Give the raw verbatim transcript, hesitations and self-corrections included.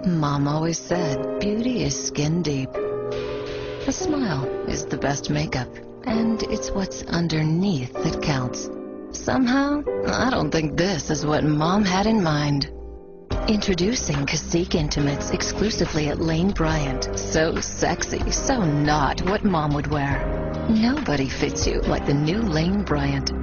Mom always said beauty is skin deep. A smile is the best makeup, and it's what's underneath that counts. Somehow, I don't think this is what Mom had in mind. Introducing Cacique Intimates exclusively at Lane Bryant. So sexy, so not what Mom would wear. Nobody fits you like the new Lane Bryant.